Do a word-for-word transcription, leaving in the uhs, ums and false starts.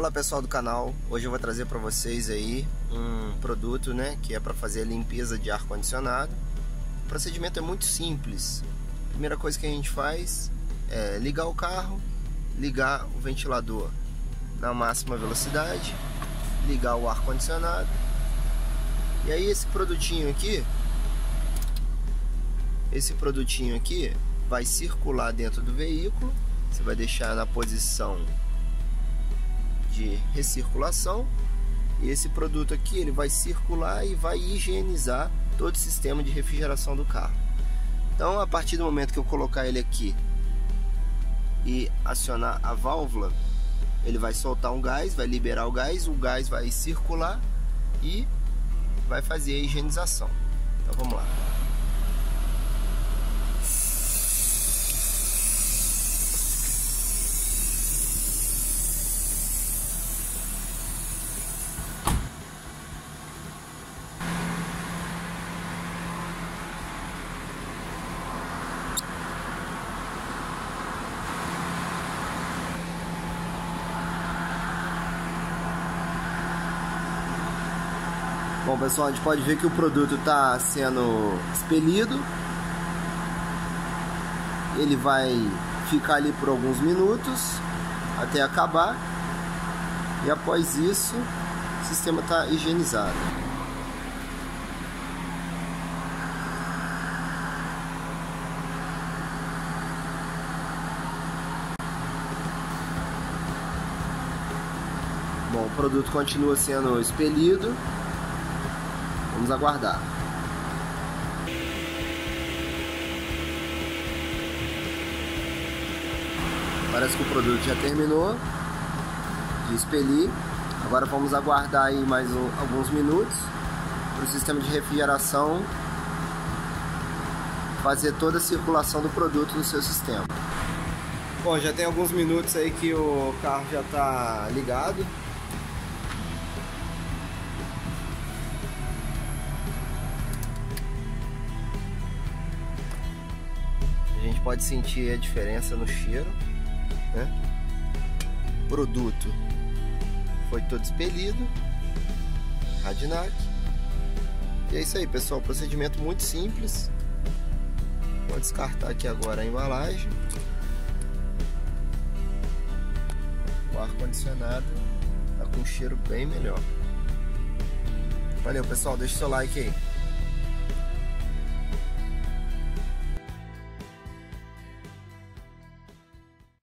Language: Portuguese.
Olá pessoal do canal, hoje eu vou trazer para vocês aí um produto, né, que é para fazer a limpeza de ar-condicionado. O procedimento é muito simples. A primeira coisa que a gente faz é ligar o carro, ligar o ventilador na máxima velocidade, ligar o ar-condicionado. E aí esse produtinho aqui, esse produtinho aqui vai circular dentro do veículo. Você vai deixar na posição de recirculação, e esse produto aqui ele vai circular e vai higienizar todo o sistema de refrigeração do carro. Então, a partir do momento que eu colocar ele aqui e acionar a válvula, ele vai soltar um gás, vai liberar o gás, o gás vai circular e vai fazer a higienização. Então vamos lá. Bom pessoal, a gente pode ver que o produto está sendo expelido. Ele vai ficar ali por alguns minutos até acabar, e após isso o sistema está higienizado. Bom, o produto continua sendo expelido. Vamos aguardar. Parece que o produto já terminou de expelir. Agora vamos aguardar aí mais um, alguns minutos para o sistema de refrigeração fazer toda a circulação do produto no seu sistema. Bom, já tem alguns minutos aí que o carro já está ligado. A gente pode sentir a diferença no cheiro, né? O produto foi todo expelido, Radinac. E é isso aí, pessoal, procedimento muito simples. Vou descartar aqui agora a embalagem. O ar-condicionado está com um cheiro bem melhor. Valeu pessoal, deixa o seu like aí.